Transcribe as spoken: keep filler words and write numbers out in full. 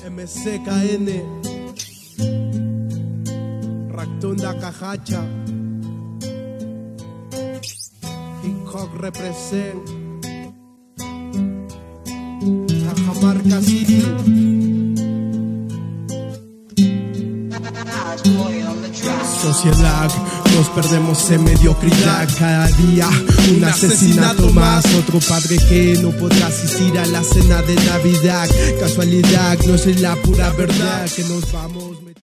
M C K N Ractunda Cajacha Hickok represent Cajamarca City. Sociedad, nos perdemos en mediocridad. Cada día un asesinato más. Otro padre que no podrá asistir a la cena de Navidad. Casualidad, no es la pura verdad que nos vamos.